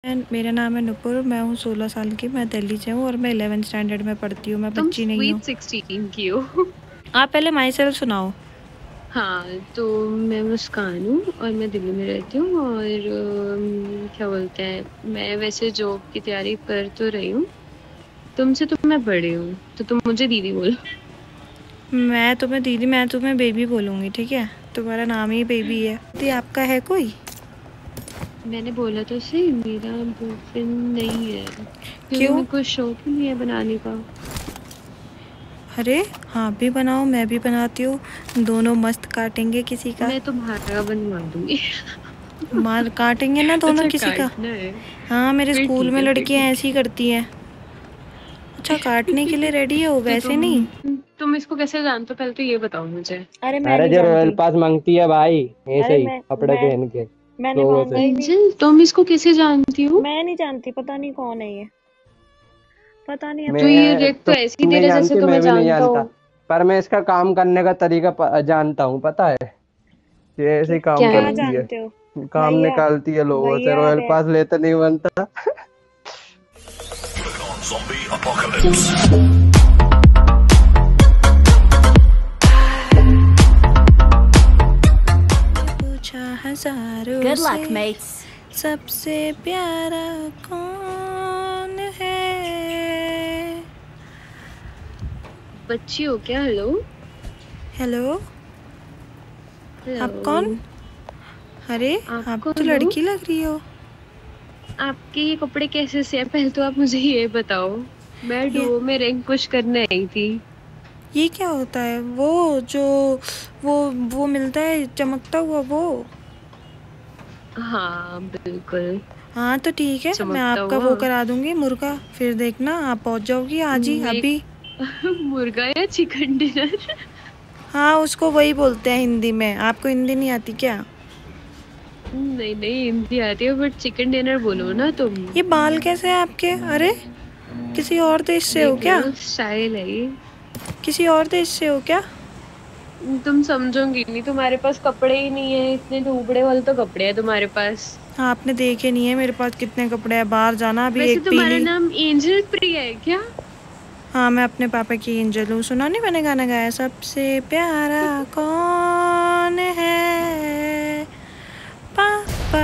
मेरा नाम है नुपुर। मैं हूँ 16 साल की। मैं दिल्ली से हूँ और मैं 11th स्टैंडर्ड में पढ़ती हूँ। मैं तुम बच्ची नहीं हूँ। स्वीट 16 की हो। आप पहले माई सेल्फ सुनाओ। हाँ, तो मैं मुस्कान हूँ और मैं दिल्ली में रहती हूँ और क्या बोलते हैं, मैं वैसे जॉब की तैयारी कर तो रही हूँ। तुमसे तो मैं बड़ी हूँ, तो तुम मुझे दीदी बोलो। मैं तुम्हें दीदी, मैं तुम्हें बेबी बोलूँगी, ठीक है? तुम्हारा नाम ही बेबी है। दीदी आपका है कोई? मैंने बोला तो सही, मेरा बॉयफ्रेंड नहीं है क्योंकि क्यों? मेरे को शौक ही नहीं है बनाने का। अरे हाँ, भी बनाओ, मैं भी बनाती हूँ। दोनों मस्त काटेंगे किसी का। मैं तुम्हारा बनवा दूंगी। माल काटेंगे ना दोनों अच्छा, किसी का। काटना है? हाँ, मेरे फिर स्कूल ठीक में है, फिर लड़कियाँ ठीक ऐसी ही करती हैं। अच्छा, काटने के लिए है। रेडी हो, तो वैसे नहीं? तुम इसको कैसे जानते हो, पहले तो ये बताओ मुझे। अरे मैं अरे नहीं जो रॉयल जानती। पास मांगती है भाई, ऐसे अरे ही मैं कपड़े मैं पहन के मैंने लोगों मांगा से। ही नहीं। एंजल, तुम इसको कैसे जानती हो? मैं नहीं जानती, पता नहीं कौन है ये। पता नहीं अब तो ये मैं रिएक्ट तो ऐसे ही तुम दे नहीं रहा है जैसे जानती, तुम्हें मैं भी नहीं जानता जानता। हो। पर मैं इसका काम करने का तरीका जानता हूँ, पता है। ये ऐसे ही काम क्या क्या है? करती है। जानते हो? काम भैया, निकालती है लोगों से, भैया आ रॉयल गए। पास लेते नहीं बनता। Zombie apocalypse. पूछा हजारों Good से luck, mates. सबसे प्यारा कौन है? बच्ची हो क्या? हेलो हेलो, आप कौन? हेलो। अरे आप आप तो कौन हो? लड़की लग रही हो। आपके ये कपड़े कैसे से हैं? पहले तो आप मुझे ये बताओ। मैं ये डुओ में रैंक पुश करने आई थी। ये क्या होता है? वो जो वो वो मिलता है चमकता हुआ वो? हाँ बिल्कुल। हाँ तो ठीक है, मैं चमकता आपका हुआ। वो करा दूंगी मुर्गा। फिर देखना आप पहुंच जाओगी आज ही, मैं अभी। मुर्गा या चिकन डिनर? हाँ, उसको वही बोलते हैं हिंदी में। आपको हिंदी नहीं आती क्या? नहीं नहीं, हिंदी आती है बट चिकन डिनर बोलो ना तुम। ये बाल कैसे हैं आपके? अरे किसी और देश से हो देख क्या? लो, स्टाइल है ये। किसी और देश से हो क्या? तुम समझोगी नहीं, तुम्हारे पास कपड़े ही नहीं है, इतने धूपड़े वाले तो कपड़े हैं तुम्हारे पास। हाँ, आपने देखे नहीं है मेरे पास कितने कपड़े हैं। बाहर जाना अभी वैसे एक तुम्हारा पीली। नाम एंजल प्रिया है क्या? हाँ, मैं अपने पापा की एंजल हूँ। सुना नहीं मैंने गाना गाया, सबसे प्यारा कौन है? पापा,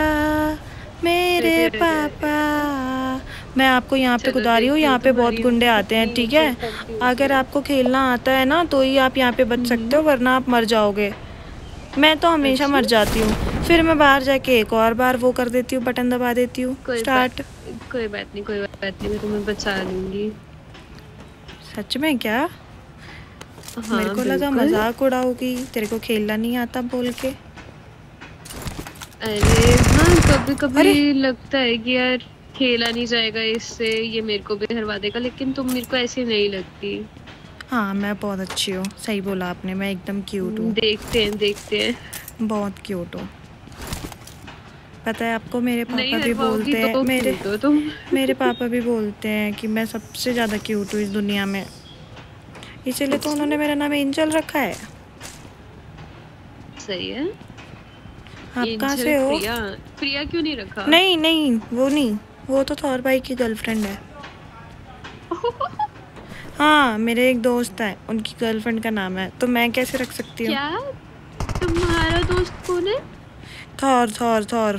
मेरे अरे अरे अरे पापा। अरे। मैं आपको यहाँ पे चलो कुदा रही हूँ, देखती हूँ यहाँ पे बहुत तुम्हारी गुंडे आते हैं, कितनी ठीक है? इज्जत करती हूँ अगर फिर। आपको खेलना आता है ना तो ही आप यहाँ पे बच सकते हो, वरना आप मर जाओगे। मैं तो हमेशा अच्छा, मर जाती हूँ। फिर मैं बाहर जाके एक और बार वो कर देती हूँ, बटन दबा देती हूँ। कोई बात स्टार्ट। कोई बात नहीं, कोई बात नहीं, मैं तुम्हें बचा लूंगी। सच में क्या? मेरे हाँ को लगा बिल्कुल। मजाक उड़ाओगी, तेरे को खेलना नहीं आता बोल के। अरे हाँ, कभी अरे कभी लगता है कि यार खेला नहीं जाएगा इससे, ये मेरे को भी हरवा देगा, लेकिन तुम मेरे को ऐसी नहीं लगती। हाँ, मैं बहुत अच्छी हूँ, सही बोला आपने। मैं एकदम क्यूट हूँ, देखते हैं देखते हैं। बहुत क्यूट हूँ। पता है आपको, मेरे नहीं पापा भी हरवाओगी बोलते हैं, तो मेरे क्यूट हो तुम। मेरे पापा भी बोलते हैं कि मैं सबसे ज़्यादा क्यूट हूँ इस दुनिया में। इसीलिए तो अच्छा, उन्होंने मेरा नाम एंजल रखा है। सही है। आप कहाँ एंजल से हो? प्रिया। प्रिया क्यों नहीं रखा? नहीं नहीं, वो नहीं। वो तो थौर भाई की गर्लफ्रेंड है। हाँ, मेरे एक दोस्त है, उनकी गर्लफ्रेंड का नाम है, तो मैं कैसे रख सकती हूँ? क्या? तुम्हारा दोस्त कौन है? Thor Thor Thor.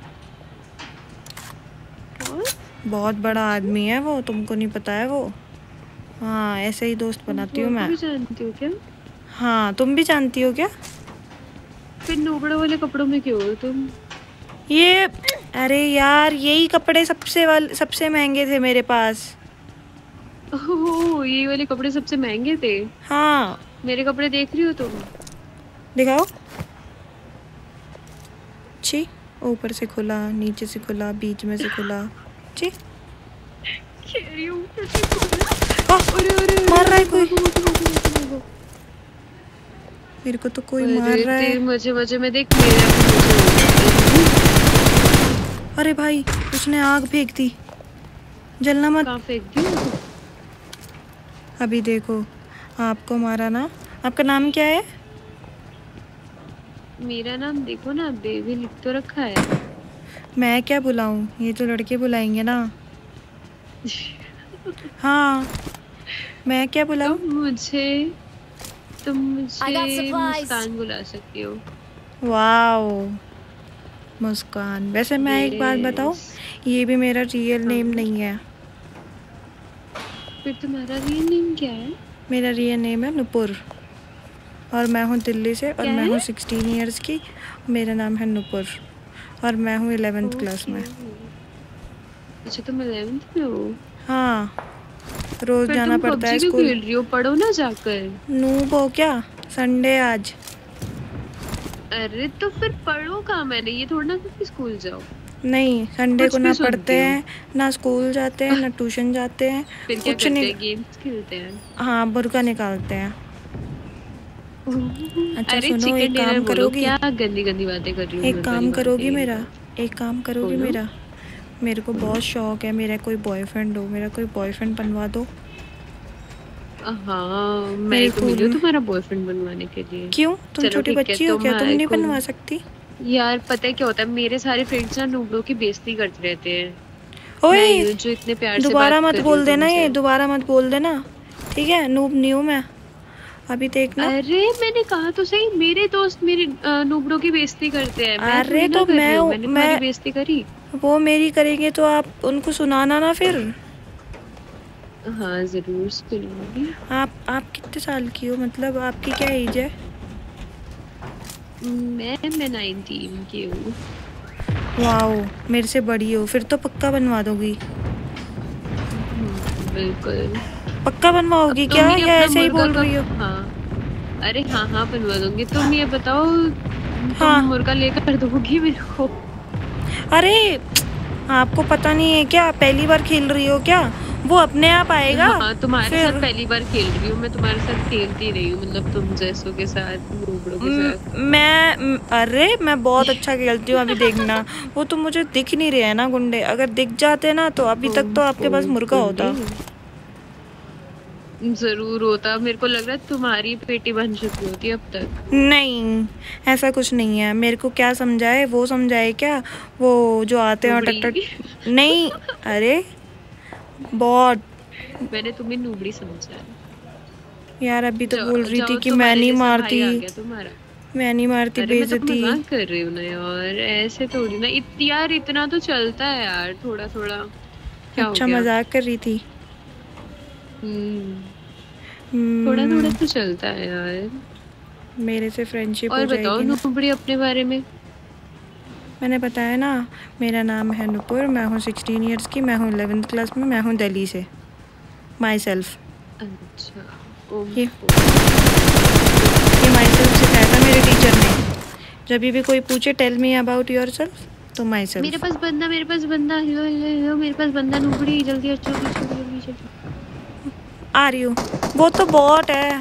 और बहुत बड़ा आदमी है वो, तुमको नहीं पता है वो? हाँ, ऐसे ही दोस्त तुम बनाती हूँ थोर को मैं। भी जानती हो क्या? हाँ, तुम भी जानती हो क्या? फिर नोबड़े वाले कपड़ों में क्यों हो तुम? ये, अरे यार, यही कपड़े सबसे महंगे थे मेरे पास। ओह, ये वाले कपड़े सबसे महंगे थे। हाँ, मेरे कपड़े देख रही हो तुम? दिखाओ। छी, ऊपर से खुला, नीचे से खुला, बीच में से खुला। छी। कह रही हूँ कैसे खोला? आह, अरे अरे अरे मार रहा है अरे, कोई। भागो भागो भागो भागो भागो। मेरे को तो कोई मार अरे रहा है। तेरे मजे मजे में देख, मेरे अभी मजे हो गए। अरे भाई, उसने आग फेंक दी। जलना मत। कहाँ फेंक दी? अभी देखो, आपको मारा ना। आपका नाम क्या है? मेरा नाम देखो ना, बेबी लिख तो रखा है। मैं क्या बुलाऊं, ये तो लड़के बुलाएंगे ना। हाँ, मैं क्या बुलाऊं? तुम I got मुझे supplies. मुस्कान बुला सकती हो। वाओ, मुस्कान। वैसे मैं एक बात बताऊं, Yes. ये भी मेरा रियल हाँ, नेम नहीं है। फिर तुम्हारा रियल नेम क्या है? मेरा रियल नेम है नुपुर, और मैं हूँ दिल्ली से, और क्या मैं है? हूँ 16 इयर्स की। मेरा नाम है नुपुर, और मैं हूँ 11th क्लास में। अच्छा, तुम 11th में हो? हाँ, रोज फिर जाना तुम पड़ता है पबजी क्यों स्कूल। खेल रही हो? पढ़ो ना जाकर। नूब हो क्या? संडे आज। अरे तो फिर पढ़ो कहाँ? मैंने ये थोड़ा ना कि स्कूल जाओ। नहीं, संडे कुछ को भी ना सुनती पढ़ते हो। हैं, ना स्कूल जाते हैं, ना ट्यूशन जाते हैं, फिर क्या कुछ करते नहीं। हैं? गेम्स खेलते हैं। हाँ, बुर्का निकालते हैं। अच्छा अरे सुनो, चिकन एक डिनर काम बोलो। करोगी? क्या गंदी गंदी बातें कर रही हो? एक काम करोगी मेरा? एक काम करोगी बोलो। मेरा? मेरे को बहुत शौक है, मेरा कोई बॉयफ्रेंड हो, मेरा कोई बॉयफ्रेंड बनवा दो। हाँ, मेरे मैं तो स्कूल मिली हूँ में। तुम्हारा बॉयफ्रेंड बनवाने के लिए। क्यों, तुम चलो छोटी ठीक है, बच्ची हो क्या? तुम तुम्हारे नहीं को बनवा सकती? यार पता है क्या होता है, मेरे सारे फ्रेंड्स ना नूबड़ों की बेइज्जती करते रहते हैं। मैं ही ओए, हूँ जो इतने प्यार से दोबारा बात मत कर रही हूँ बोल देना, ये तुमसे। दोबारा मत बोल देना, ठीक है? नूब नहीं हूँ मैं, अभी देखना। अरे मैंने कहा तो सही, मेरे दोस्त मेरे नूबड़ों की बेइज्जती करते हैं। मैं अरे थोड़ी ना तो कर रही हूँ। मैं मैंने तुम्हारी बेइज्जती करी? वो मेरी करेंगे तो आप उनको सुनाना ना फिर। हाँ जरूर सुनूंगी। आप कितने साल की हो, मतलब आपकी क्या एज है? मैं 19 की हूँ। वाओ, मेरे से बड़ी हो, फिर तो पक्का बनवा दोगी। बिल्कुल। पक्का बनवाओगी अब क्या, तुम ही या अपना ऐसे ही मुर्गा बोल रही हो? हाँ, अरे हाँ हाँ बनवा दूंगी। तुम ये बताओ, तुम हाँ। मुर्गा लेकर दोगी मेरे को? अरे, आपको पता नहीं है क्या? पहली बार खेल रही हो क्या? वो अपने आप आएगा। हाँ, तुम्हारे साथ फिर पहली बार खेल रही हूँ। मैं तुम्हारे साथ खेलती रही हूँ, मतलब तुम जैसों के साथ, नूबड़ों के साथ। अरे मैं बहुत अच्छा खेलती हूँ, अभी देखना। वो तो मुझे दिख नहीं रहे हैं ना गुंडे, अगर दिख जाते ना तो अभी तक तो आपके पास मुर्गा होता। जरूर होता। मेरे को लग रहा है तुम्हारी पेटी बन चुकी होती अब तक। नहीं, ऐसा कुछ नहीं है। मेरे को क्या समझाए, वो समझाए क्या? वो जो आते हैं और टक नूबड़ी। टक। नहीं, अरे बहुत। मैंने तुम्हें नूबड़ी समझा है। यार अभी तो बोल रही जाओ, थी कि मैं तुम्हारे नहीं जैसा मारती, भाई आ गया तुम्हारा। मैं नहीं मारती, अरे मैं तो बेइज्जती। मजाक कर रही हूँ ना यार, ऐसे थोड़ी ना। यार इतना तो चलता है यार, थोड़ा थोड़ा। क्या हो अच्छा, गया? मजाक कर रही थी। थोड़ा थोड़ा हम्म, तो चलता है यार। मेरे से फ्रेंडशिप हो और बताओ जाएगी ना। नूबड़ी अपने बारे में। मैंने बताया ना, मेरा नाम है नुपुर, मैं हूँ 16 इयर्स की, मैं हूँ 11th क्लास में, मैं हूँ दिल्ली से। Myself. अच्छा। ये माई सेल्फ सिखाया था मेरे टीचर ने। जब भी कोई पूछे tell me about yourself, तो माई मेरे सेल्फ। पास बंदा, मेरे पास बंदा, हेलो हेलो हेलो, मेरे पास बंदा नूबड़ी, जल्दी आ, जल्दी जल्दी जल्दी जल्दी। आ रही हूँ। वो तो बॉट है।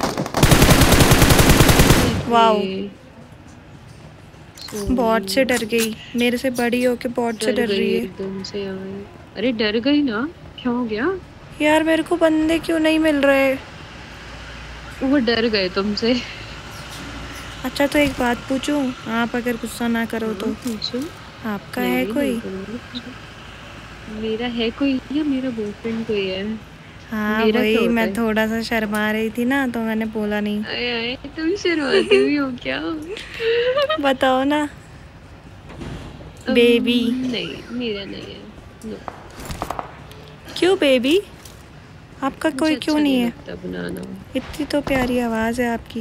वाओ, बॉट से डर गई। मेरे से बड़ी हो के बॉट से डर डर गई रही है। एकदम से यार। अरे डर गई ना? क्या हो गया? यार मेरे को बंदे क्यों नहीं मिल रहे? वो डर गए तुमसे। अच्छा तो एक बात पूछूं, आप अगर गुस्सा ना करो तो? पूछो। आपका नहीं है नहीं, कोई? नहीं करूँगी। मेरा है कोई या मेरा बॉयफ्रेंड कोई है? हाँ मेरा क्या वही, होता मैं है? थोड़ा सा शर्मा रही थी ना, तो मैंने बोला नहीं। आए आए, तुम शर्माती भी हो क्या? बताओ ना बेबी। नहीं, मेरा नहीं है। नो। क्यों बेबी, आपका मुझे कोई अच्छा क्यों नहीं है? लगता बनाना। इतनी तो प्यारी आवाज़ है आपकी।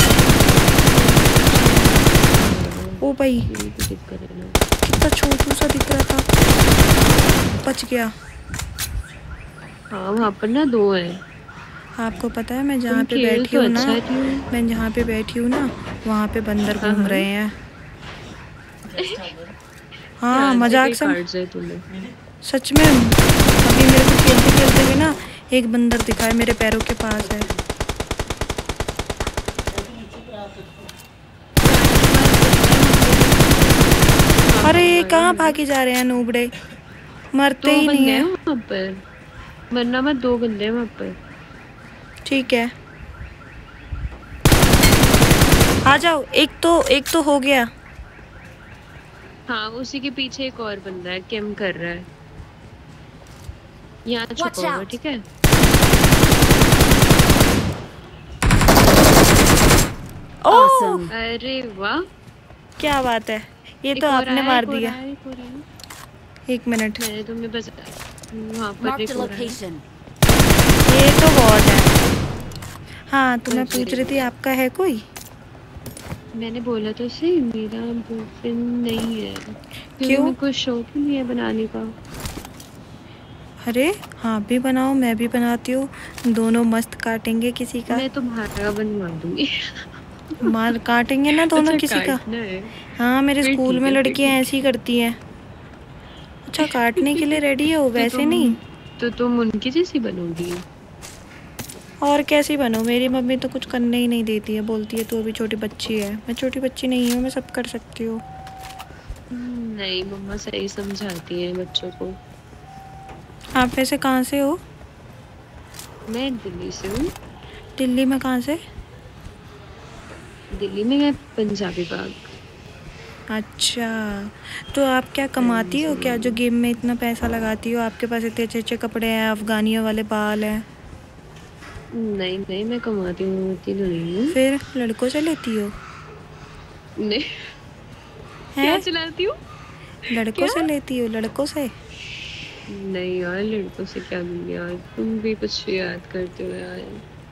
ओ भाई, यही तो दिक्कत है ना। कितना छोटू सा दिख रहा था, बच गया। हाँ वहाँ पर ना 2 हैं। आपको पता है, मैं जहाँ तुम पे खेल बैठी तो हूँ ना, अच्छा रही हो। मैं जहाँ पे बैठी हूँ ना, वहाँ पे बंदर हाँ, घूम हाँ। रहे हैं। हाँ, ध्यान से मजाक कोई सम काट जाए तुम्हें। सच में। अभी मेरे को खेलते खेलते भी ना एक बंदर दिखा है, मेरे पैरों के पास है। अरे ये कहाँ भागे जा रहे हैं नूबड़े, मरते 2 ही नहीं बंदे हैं है। वहाँ पर, वरना मत। 2 बंदे हैं वहाँ पर। ठीक है, आ जाओ। एक तो हो गया। हाँ, उसी के पीछे एक और बंदा है, कैम कर रहा है। यहाँ Watch छुपा हुआ, out! ठीक है। Awesome! अरे वाह, क्या बात है, ये एक तो और आपने आया, मार एक और दिया। आया, एक और आया। 1 मिनट, मैंने तुम्हें बस वहाँ पर Marked एक a और आया। location. ये तो बहुत है। हाँ, तो मैं अरे पूछ रही थी आपका है कोई? मैंने बोला तो सही, मेरा बॉयफ्रेंड नहीं है, क्योंकि क्यों? मेरे को शौक ही नहीं है बनाने का। अरे हाँ, भी बनाओ, मैं भी बनाती हूँ, दोनों मस्त काटेंगे किसी का। मैं तुम्हारा बनवा दूंगी। माल काटेंगे ना दोनों अच्छा, किसी का। काटना है। हाँ, मेरे फिर स्कूल ठीक में है, फिर लड़कियाँ ठीक ऐसी ही करती हैं। अच्छा, काटने के लिए रेडी हो, तो वैसे नहीं। तुम उनकी जैसी बनोगी। और कैसी बनूं, मेरी मम्मी तो कुछ करने ही नहीं देती है, बोलती है तू अभी छोटी बच्ची है। मैं छोटी बच्ची नहीं हूँ, मैं सब कर सकती हूँ। नहीं, मम्मा सही समझाती है बच्चों को। आप वैसे कहाँ से हो? मैं दिल्ली से हूँ। दिल्ली में कहाँ से? दिल्ली में मैं पंजाबी बाग। अच्छा, तो आप क्या कमाती हो क्या, जो गेम में इतना पैसा लगाती हो? आपके पास इतने अच्छे अच्छे कपड़े हैं, अफगानियों वाले बाल हैं। नहीं नहीं, मैं कमाती हूँ, तो नहीं हूँ। फिर लड़कों से लेती हो? नहीं, क्या हैं? चलाती हूँ? लड़कों से लेती हो, लड़कों से? नहीं यार, लड़कों से क्या लूंगी यार, तुम भी कुछ याद करते हो यार।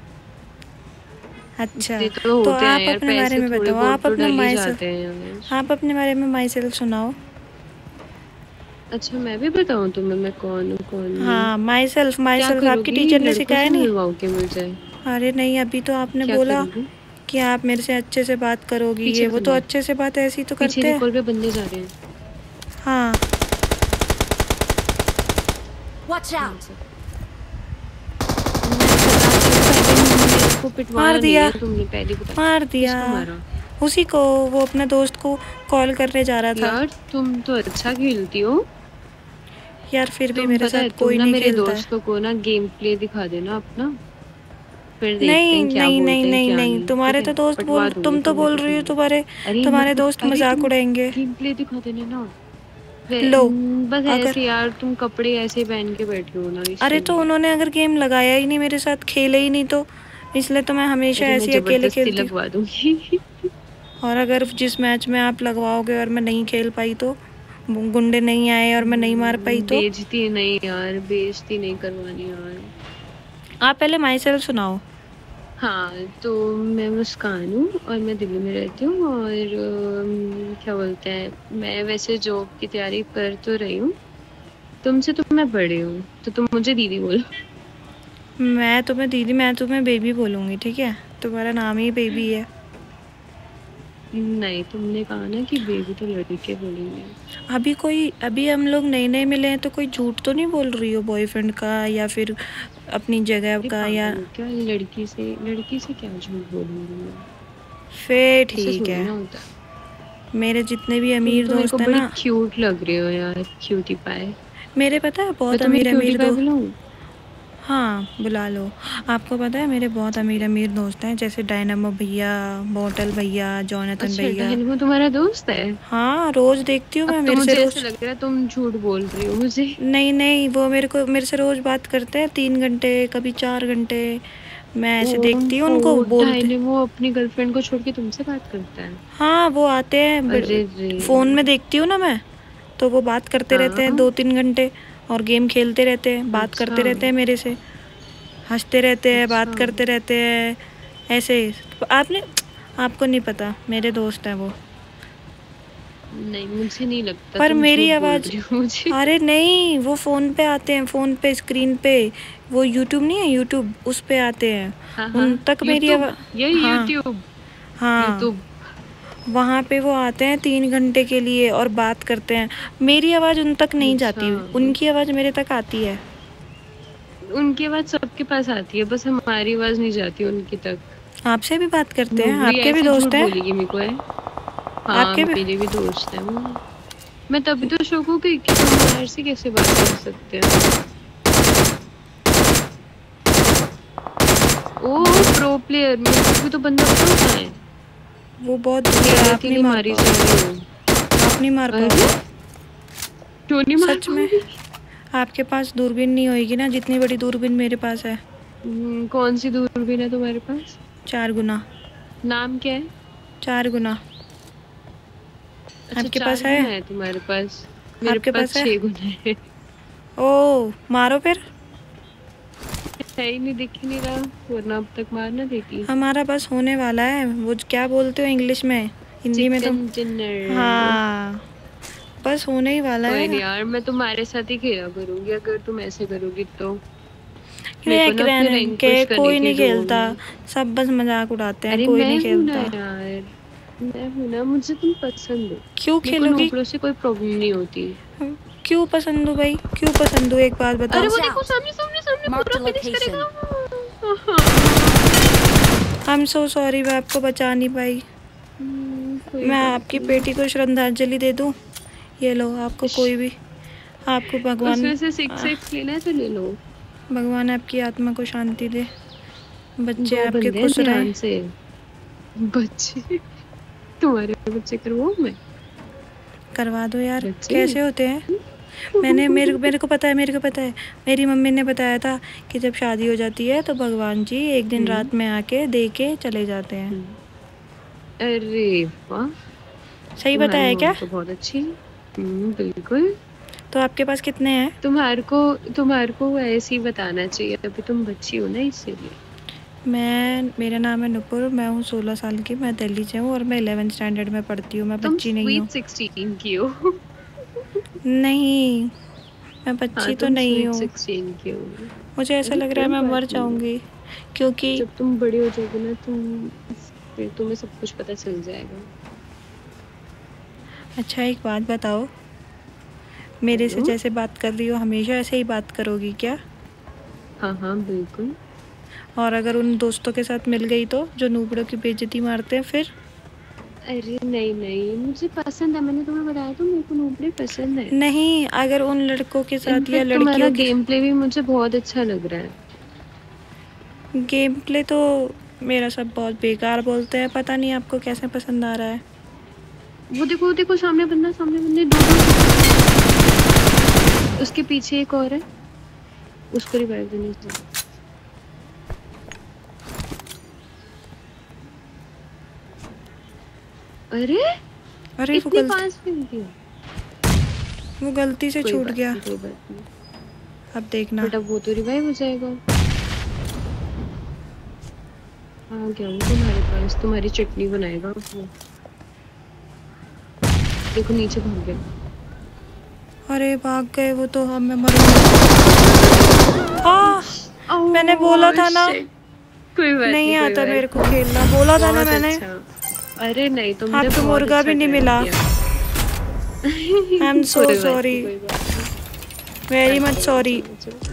अच्छा, ये तो तो होते हैं आप यार, अपने बारे पैसे में थोड़े बताओ, बहुत आप तो अपना डल ही माई जाते हैं यार। आप अपने बारे में माई सेल्फ सुनाओ। अच्छा, मैं भी बताऊँ तुम्हें मैं कौन हूँ कौन नहीं? हाँ, माई सेल्फ क्या आपकी करोगी, टीचर ने लड़कों सिखाया से नहीं? मिलवाओगे मुझे? अरे नहीं, अभी तो आपने क्या बोला करोगी? कि आप मेरे से अच्छे से बात करोगी, पीछे ये वो से तो लो। अच्छे से बात ऐसी तो पीछे करते के हैं। कॉल पे बंदे जा रहे हैं। हाँ, Watch out! मेरे को पिटवाना मार नहीं दिया, है, तुमने पहले बता। मार दिया किसको मारा? उसी को, वो अपने दोस्त को कॉल करने जा रहा था। यार तुम तो अच्छा खेलती हो। यार फिर भी तुम मेरे पता है, साथ तुम कोई ना नहीं मेरे खेलता है। दोस्तों को ना गेम प्ले दिखा देना अपना, फिर देखते नहीं हैं क्या नहीं नहीं बोलते हैं नहीं क्या नहीं, नहीं। तुम्हारे ठीक तो है, दोस्त पटवा दूंगी तुम तो तुम्हें बोल तो रही हो, तुम्हें। अरे तुम्हारे मतलब, दोस्त अरे मजाक तुम उड़ाएंगे। गेम प्ले दिखा देना ना। लो, बस अगर ऐसे यार, तुम कपड़े ऐसे पहन के बैठी हो ना, अरे इसके तो लिए। उन्होंने अगर गेम लगाया ही नहीं मेरे साथ, खेले ही नहीं, तो इसलिए तो मैं हमेशा अरे मैं ऐसे ही अकेले जबरदस्ती खेलती हूँ। लगवा दूंगी। और अगर जिस मैच में आप लगवाओगे और मैं नहीं खेल पाई, तो गुंडे नहीं आए और मैं नहीं मार पाई, तो बेइज्जती नहीं यार, बेइज्जती नहीं करवानी यार। आप पहले माई सेल्फ सुनाओ। हाँ, तो मैं मुस्कान हूँ और मैं दिल्ली में रहती हूँ, और क्या बोलते हैं, मैं वैसे जॉब की तैयारी कर तो रही हूँ। तुमसे तो मैं बड़ी हूँ, तो तुम मुझे दीदी बोलो। मैं तुम्हें दीदी, मैं तुम्हें बेबी बोलूँगी, ठीक है? तुम्हारा नाम ही बेबी है। नहीं, तुमने कहा ना कि बेबी तो लड़के बोलेंगे। अभी हम लोग नए नए मिले हैं, तो कोई झूठ तो नहीं बोल रही हो बॉयफ्रेंड का या फिर अपनी जगह अरे का? या पागल हो क्या, लड़की से क्या झूठ बोलूंगी मैं? फिर ऐसे ठीक थोड़ी है। ना होता है। मेरे जितने भी तुम अमीर तो मेरे को दोस्त हैं बड़ी ना, क्यूट लग रही हो यार, क्यूटी पाए। मेरे पता है मैं बहुत तुम्हें अमीर क्यूटी अमीर पाए दो बुलाऊं? हाँ, बुला लो। आपको पता है मेरे बहुत अमीर अमीर दोस्त हैं, जैसे डायनामो भैया, बोटल भैया, जोनाथन अच्छा, भैया। वो तुम्हारा दोस्त है? हाँ, रोज देखती हूँ अब मैं, तो मेरे से मुझे ऐसे रोज। लग रहा है तुम झूठ बोल रही हो मुझे। नहीं नहीं, वो मेरे से रोज बात करते हैं, 3 घंटे, कभी 4 घंटे। मैं ऐसे देखती हूँ उनको, बोलते। वो अपनी गर्लफ्रेंड को छोड़ के तुमसे बात करता है? हाँ, वो आते हैं, अरे रे। फोन में देखती हूँ ना मैं, तो वो बात करते रहते हैं हाँ, 2-3 घंटे, और गेम खेलते रहते हैं, बात अच्छा करते रहते हैं मेरे से, हंसते रहते हैं, बात अच्छा। करते रहते हैं, ऐसे ही। तो आपको नहीं पता, मेरे दोस्त हैं वो। नहीं, मुझे नहीं लगता, पर तुम मेरी झूठ बोल आवाज़, रही हो मुझे। अरे नहीं, वो फ़ोन पे आते हैं, फ़ोन पे स्क्रीन पे, वो यूट्यूब नहीं है, यूट्यूब, उस पे आते हैं। हाँ हाँ, उन तक मेरी यूट्यूब, आवाज़, ये हाँ यूट्यूब, हाँ, यूट्यूब। वहाँ पे वो आते हैं 3 घंटे के लिए और बात करते हैं। मेरी आवाज़ उन तक नहीं अच्छा, जाती, उनकी आवाज़ मेरे तक आती है। उनकी आवाज सबके पास आती है, बस हमारी आवाज नहीं जाती उनकी तक। आपसे भी बात करते हैं, नूबड़ी आपके भी ऐसे दोस्त झूठ हैं? बोलेगी मेरे को है। हाँ, आपके भी? मेरे भी दोस्त हैं वो। मैं तभी तो शौक हो गई कि तुम बाहर से कैसे बात कर सकते हो। ओ प्रो प्लेयर, मेरे को भी तो बंदा बताओ कहाँ है? वो बहुत दूर है, आप अकेले नहीं मार मारी पाओगे, जा रही हो। आप नहीं मार अरे पाओगे? क्यों नहीं मार सच में? पाओगी? आपके पास दूरबीन नहीं होगी ना जितनी बड़ी दूरबीन मेरे पास है। कौन सी दूरबीन है तुम्हारे पास? 4 गुना। नाम क्या है? 4 गुना। अच्छा आपके 4 पास है? गुना है तुम्हारे पास? मेरे आपके पास पास है? 6 गुना है। ओ मारो फिर। है ही नहीं, दिख ही नहीं रहा, वरना अब तक मार ना देती। हमारा बस होने वाला है। वो क्या बोलते हो इंग्लिश में, हिंदी में तो? Chicken dinner. हाँ बस होने ही वाला कोई है। नहीं यार, मैं तुम्हारे साथ ही खेला करूंगी अगर तुम ऐसे करोगी तो। मेरे को रैंक ना अपने रहने रैंक के पुश करनी कोई थी नहीं डुओ खेलता, में। सब बस मजाक उड़ाते हैं, अरे कोई मैं नहीं हूं ना खेलता। यार, मैं हूं ना, मुझे तुम पसंद हो। क्यों मेरे को खेलोगी? नूबड़ों से कोई प्रॉब्लम नहीं होती। क्यों पसंद हो भाई, क्यों पसंद हो, एक बात अरे बताओ। वो Watch देखो, out! सामने सामने सामने Marked पूरा a फिनिश location. करेगा। आई एम सो सॉरी, मैं आपको बचा नहीं पाई। कोई मैं बात आपकी नहीं। बेटी को श्रद्धांजलि दे दूं? ये लो, आपको कोई भी, आपको भगवान उसमें से 6 लेना है तो ले लो। भगवान आपकी आत्मा को शांति दे, बच्चे दो आपके बंदे हैं खुश रहें। ध्यान से। बच्चे? तुम्हारे बच्चे करवाऊं मैं? करवा दो यार, बच्चे? कैसे होते हैं? मेरे को पता है, मेरे को पता है। मेरी मम्मी ने बताया था कि जब शादी हो जाती है तो भगवान जी एक दिन रात में आके दे के चले जाते हैं। अरे वाह, सही तुम्हारी बताया क्या? मम्मी तो बहुत अच्छी है। बिल्कुल। तो आपके पास कितने हैं? तुम्हारे को ऐसे ही बताना चाहिए, अभी तुम बच्ची हो ना, इसीलिए। मेरा नाम है नुपुर, मैं हूँ 16 साल की, मैं दिल्ली से हूँ और मैं 11th स्टैंडर्ड में पढ़ती हूँ, मैं तुम बच्ची नहीं हूँ। स्वीट 16 की हो। नहीं, मैं हाँ बच्ची तो तुम नहीं स्वीट हूँ। 16 की हो। मुझे ऐसा अरे लग रहा है कोई मैं मर बात नहीं, जाऊंगी, क्योंकि जब तुम बड़ी हो जाओगी ना फिर तुम्हें सब कुछ पता चल जाएगा। अच्छा एक बात बताओ, मेरे से बोलो। जैसे बात कर रही हो हमेशा ऐसे ही बात करोगी क्या? हाँ हाँ बिल्कुल। और अगर उन दोस्तों के साथ मिल गई तो जो नूबड़ों की बेइज्जती मारते हैं फिर? अरे नहीं नहीं, मुझे पसंद है, मैंने तुम्हें बताया तो मेरे को नूबड़े पसंद है। नहीं, अगर उन लड़कों के साथ या इनफैक्ट तुम्हारा लड़कियों के गेम प्ले भी मुझे बहुत अच्छा लग रहा है। गेम प्ले तो मेरा सब बहुत बेकार बोलते हैं, पता नहीं आपको कैसे पसंद आ रहा है। वो देखो सामने बंदा, सामने बंदे दो। उसके पीछे एक और है, उसको रिवाइव देने चाहिए। अरे अरे इतनी पास में थी। वो गलती से कोई छूट बात गया। नहीं, कोई बात नहीं। अब देखना। बट अब वो तो रिवाइव हो जाएगा। हाँ क्या वो तुम्हारे पास तुम्हारी चटनी बनाएगा वो। देखो नीचे भाग गया। अरे भाग गए वो तो, अब मैं मरूंगी। मैंने बोला था ना, कोई बात नहीं कोई आता बात मेरे को खेलना, बोला था ना बहुत मैंने। अच्छा। अरे नहीं, तुमने आपको बहुत मुर्गा अच्छा भी नहीं ट्राई मिला। किया। आई एम सो कोई बात सॉरी, नहीं, कोई बात नहीं। वेरी मच चलो, सॉरी। चलो, चलो।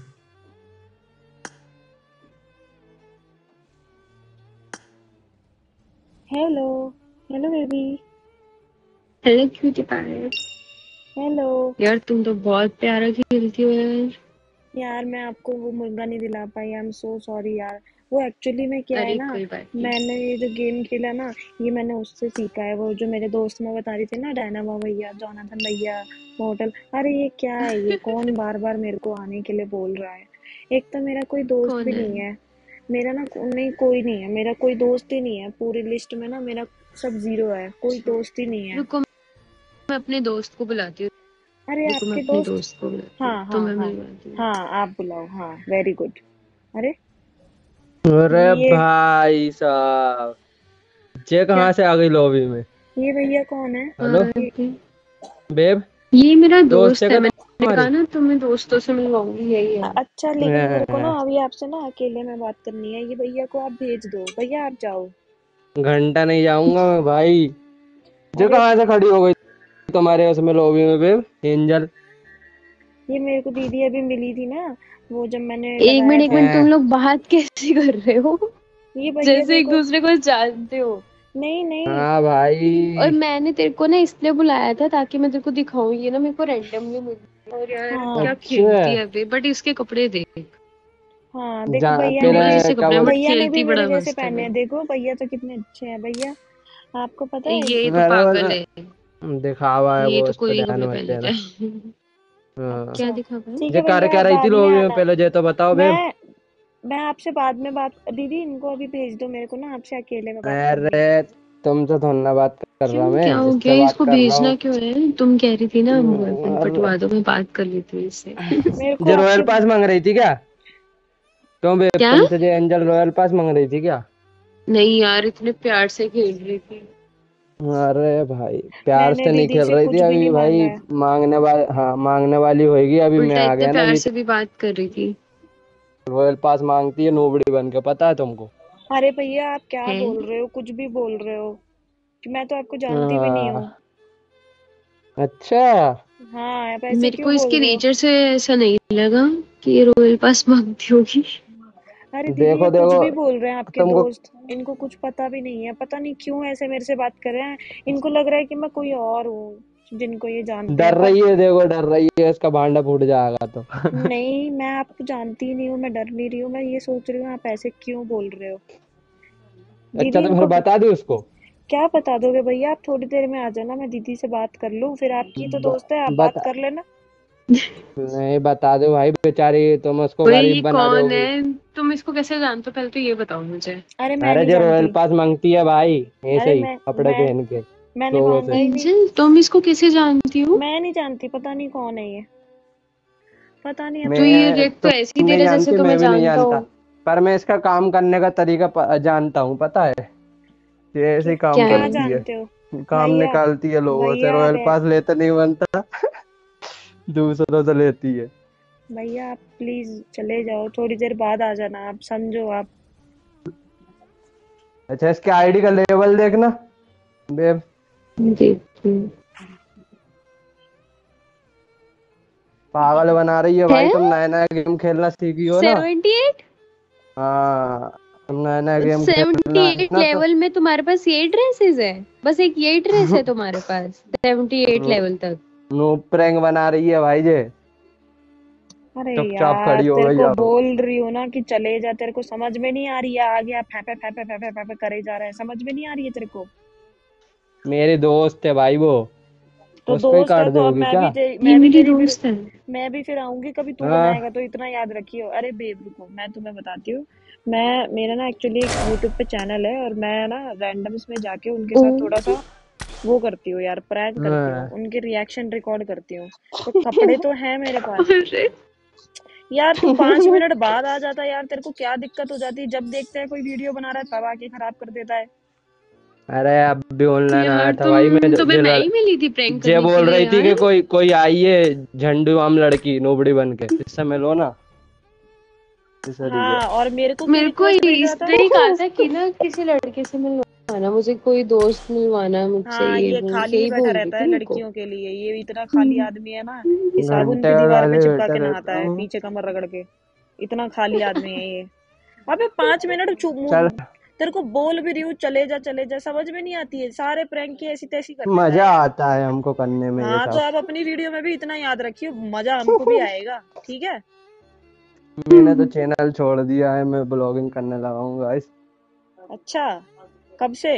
Hello, hello baby. Hello cutie pie. Hello. यार तुम तो बहुत प्यारा खेलती हो यार। यार मैं आपको वो मुर्गा नहीं दिला पाई, आई एम सो सॉरी यार। वो एक्चुअली में क्या है अरे ना, कोई बात नहीं। मैंने ये जो गेम खेला ना, ये मैंने उससे सीखा है। वो जो मेरे दोस्त में बता रही थी ना, डायनामा भैया, जोनाथन भैया, होटल। अरे ये क्या है, ये कौन बार बार मेरे को आने के लिए बोल रहा है? एक तो मेरा कोई दोस्त भी कौन है? नहीं है। मेरा ना नहीं, कोई नहीं है, मेरा कोई दोस्त ही नहीं है पूरी लिस्ट में ना, मेरा सब जीरो है, कोई दोस्त ही नहीं है। रुको, मैं अपने दोस्त को बुलाती हूँ। अरे रुको मैं आपके अपने दोस्त? दोस्त को बुलाती हूँ, हाँ तो हाँ मैं हाँ। मिलवाती हूँ। हाँ आप बुलाओ, हाँ वेरी गुड। अरे अरे ये भाई साहब, ये क्या, कहाँ से आ गई लॉबी में? ये भैया कौन है? हेलो और ये बेब, ये मेरा दोस्त है दोस्त है, क्या मैंने तुम्हारी? कहा ना तुम्हें दोस्तों से मिलवाऊंगी, यही है। अच्छा, लेकिन मेरे को ना अभी आपसे ना अकेले में बात करनी है। ये भैया को आप भेज दो, भैया आप जाओ। घंटा नहीं जाऊंगा मैं भाई। ये अरे कहाँ से खड़ी हो गई तुम्हारे उसमें लॉबी में बेब, एंजल? ये मेरे को दीदी अभी मिली थी ना, वो जब मैंने एक लगाया मिनट एक था। मिनट, तुम लोग बात कैसे कर रहे हो? ये भैया जैसे एक देखो। दूसरे को जानते हो। नहीं नहीं। हाँ और भाई। मैंने तेरे को ना इसलिए बुलाया था ताकि मैं तेरे को दिखाऊं, ये ना मेरे को रैंडमली मिली। और यार हाँ क्या अच्छा, खेलती है अभी, बट इसके कपड़े देख। हाँ देखो भैया ने तेरा नॉर्मली भी, से क्या कपड़े हैं, बट भैया ने भी खेलती बड़ा मेरे जैसे मस्त है पहने वो। हैं। देखो भैया तो कितने अच्छे हैं भैया, आपको पता है? ये तो मेरे पागल वाला है। दिखावा है ये वो, तो उस पर कोई ध्यान हमें मत पहले देना। हाँ। क्या अच्छा दिखा पाए? ठीक ये है कर भैया, क्या आप रही थी बाद में लॉबी में, आना। पहले ये तो बताओ बेब। मैं आपसे बाद में बात, दीदी इनको अभी भेज दो मेरे को ना, आपसे अकेले में बात करनी है। अरे तुमसे थोड़ा ना बात कर रहा, क्यों, क्या मैं हो गया? इससे बात इसको कर रहा भेजना हूँ। क्यों है? तुम कह रही थी ना बॉयफ्रेंड और पटवा दो, मैं बात कर लेती हूँ इससे। मेरे को ये रॉयल आपके, पास मांग रही थी क्या? क्यों बेब, क्या? तुमसे जो एंजल रॉयल पास मांग रही थी क्या? नहीं यार, इतने प्यार से खेल रही थी। अरे भाई प्यार मैंने से नहीं दीदी खेल से रही थी कुछ भी अभी नहीं मांगा भाई। है। मांगने वाली, हाँ मांगने वाली होगी अभी, मैं उल्टा आ इतने गया ना प्यार अभी। से भी बात कर रही थी। रॉयल पास मांगती है नोबड़ी बन के, पता है तुमको? अरे भैया आप क्या है? बोल रहे हो, कुछ भी बोल रहे हो, कि मैं तो आपको जानती भी नहीं हूँ। हाँ, अच्छा। हाँ आप ऐसे मेरे को क्यों बोल इसके रहे हो? नेचर से ऐसा नहीं लगा कि ये रॉयल पास मांगती होगी। अरे दीदी ये देखो कुछ देखो भी बोल रहे हैं आपके तुमको दोस्त, इनको कुछ पता भी नहीं है, पता नहीं क्यों ऐसे मेरे से बात कर रहे हैं। इनको लग रहा है कि मैं कोई और हूँ जिनको ये जानते हैं, डर पर रही है, देखो डर रही है, इसका भांडा फूट जाएगा तो। नहीं, मैं आपको जानती ही नहीं हूँ, मैं डर नहीं रही हूँ, मैं ये सोच रही हूँ आप ऐसे क्यों बोल रहे हो। अच्छा दीदी तो फिर इनको बता दी उसको। क्या बता दोगे भैया, आप थोड़ी देर में आ जाना, मैं दीदी से बात कर लूँ, फिर आपकी तो दोस्त है, आप बात बता, कर लेना। नहीं बता दो भाई, बेचारी तुम उसको भाई गरीब ये बना कौन दोगी। है? तुम इसको कैसे जानते हो? पहले तो ये बताओ मुझे। अरे मैं अरे नहीं जो रॉयल जानती। पास मांगती है भाई, ऐसे अरे ही कपड़े मैं पहन के मैंने लोगों मांगा से। ही नहीं। एंजल, तुम इसको कैसे जानती हो? मैं नहीं जानती, पता नहीं कौन है ये, पता नहीं अब तो ये मैं, रिएक्ट तो ऐसे ही तुम दे नहीं रहा है जैसे जानती, तुम्हें मैं भी नहीं जानता हो। जानता, पर मैं इसका काम करने का तरीका जानता हूँ, पता है? ये ऐसे क्या ही काम क्या क्या है? करती है, जानते हो? काम भैया, निकालती है लोगों से, भैया आप रॉयल पास लेते नहीं बनता, दूसरों से लेती है। भैया आप प्लीज चले जाओ, थोड़ी देर बाद आ जाना, आप समझो आप। अच्छा इसके आईडी का लेवल देखना बेब। देखती हूँ। पागल बना रही है है भाई, तुम नया नया गेम खेलना सीखी हो ना। 78। हाँ, तुम नया नया गेम खेलना है 78 ना तो। लेवल में तुम्हारे पास ये ड्रेसेस है? बस एक यही ड्रेस है तुम्हारे पास 78 लेवल तक? नो प्रैंक बना रही है भाई जे। अरे चुपचाप यार खड़ी हो तेरे गई को अब। बोल रही हूँ ना कि चले जा, तेरे को समझ में नहीं आ रही है, आ गया फैफे फैफे फैफे फैफे करे जा रहा है, समझ में नहीं आ रही है तेरे को। मेरे दोस्त है भाई वो, तो उसको ही दोस्त है काट तो अब दोगी क्या? ये मैं भी मेरी तेरी फिर, दोस्त है। मैं भी फिर आऊंगी कभी, तू बनाएगा हाँ। तो इतना याद रखियो। अरे बेब रुको, मैं तुम्हें बताती हूँ। मैं मेरा ना एक्चुअली एक यूट्यूब पे चैनल है, और मैं ना रैंडम्स में जाके उनके ओ। साथ थोड़ा सा वो करती हूँ यार, प्रैंक करती हूँ, हाँ। उनके रिएक्शन रिकॉर्ड करती हूँ। तो कपड़े तो हैं मेरे पास। अरे यार तू 5 मिनट बाद आ जाता यार, तेरे को क्या दिक्कत हो जाती है, जब देखते हैं कोई वीडियो बना रहा है तब आके खराब कर देता है। अरे अब भी ऑनलाइन आया यार था भाई मैं, तुम, तुम्हें मैं ही मिली थी प्रैंक जे करने के बोल लिए रही थी कि यार। कोई कोई आई है झंडू आम लड़की नोबड़ी बन के, इससे मिलो ना, इस तरीके। हाँ, और मेरे को क्या मेरे को रिक्वेस्ट भेजा था? इसने ही कहा था कि ना किसी लड़के से मिलवाना, मुझे कोई दोस्त मिलवाना मुझसे, हाँ ये ये वो खाली ही यही बैठा बोल रही रहता थी है मेरे को। लड़कियों के लिए, ये इतना खाली आदमी है ना, कि साबुन घंटे की का दीवार पे गाली चिपका बेटा के रहता नहाता है हूँ। पीछे कमर रगड़ के। इतना खाली आदमी है ये। अबे 5 मिनट चुप चल, तेरे को बोल भी रही हूँ चले जा, समझ में नहीं आती है, सारे प्रैंक की ऐसी तैसी कर देता मजा है। आता है हमको करने में ये हाँ तो सब। आप अपनी वीडियो में भी इतना याद रखियो, मजा हमको भी आएगा, ठीक है। मैंने तो चैनल छोड़ दिया है, मैं ब्लॉगिंग करने लगा हूँ गाइस। अच्छा, कब से?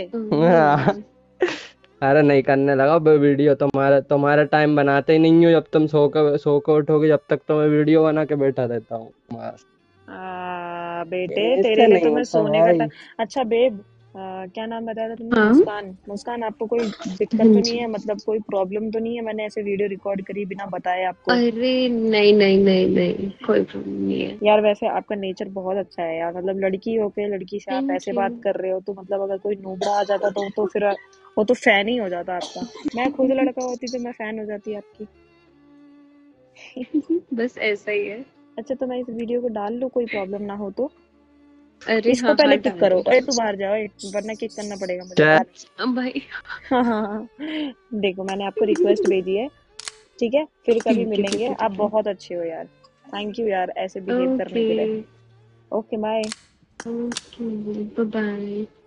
अरे नहीं करने लगा वीडियो, तुम्हारा तुम्हारा टाइम बनाते ही नहीं हो, जब तुम सो के उठोगे जब तक तो मैं वीडियो बना के बैठा रहता हूँ बस। बेटे तेरे इससे लिए नहीं तो मैं होता सोने का भाई। टाइम। अच्छा बेब, क्या नाम बताया था तुमने? हाँ मुस्कान, मुस्कान आपको कोई दिक्कत हाँ तो नहीं जी। है, मतलब कोई प्रॉब्लम तो नहीं है मैंने ऐसे वीडियो रिकॉर्ड करी बिना बताए आपको? अरे नहीं नहीं नहीं नहीं, कोई प्रॉब्लम नहीं है। यार वैसे आपका नेचर बहुत अच्छा है यार, मतलब लड़की हो के लड़की से आप थैंक ऐसे यू। बात कर रहे हो, तो मतलब अगर कोई नूबड़ा आ जाता तो फिर वो तो फैन ही हो जाता आपका। मैं खुद लड़का होती तो मैं फैन हो जाती आपकी। बस ऐसा ही है। अच्छा तो मैं इस वीडियो को डाल लूँ, कोई प्रॉब्लम ना हो तो? अरे इसको हाँ हाँ, पहले किक डाल करो, दो अरे डाल तू बाहर जाओ, वरना किक करना पड़ेगा मुझे क्या? बाद दो। भाई हाँ हाँ हाँ। देखो मैंने आपको रिक्वेस्ट भेजी है, ठीक है, फिर कभी ठीक है ठीक मिलेंगे, है आप ठीक है। बहुत अच्छे हो यार। थैंक यू यार ऐसे बिहेव करने ओके। के लिए। Okay bye. Okay bye bye.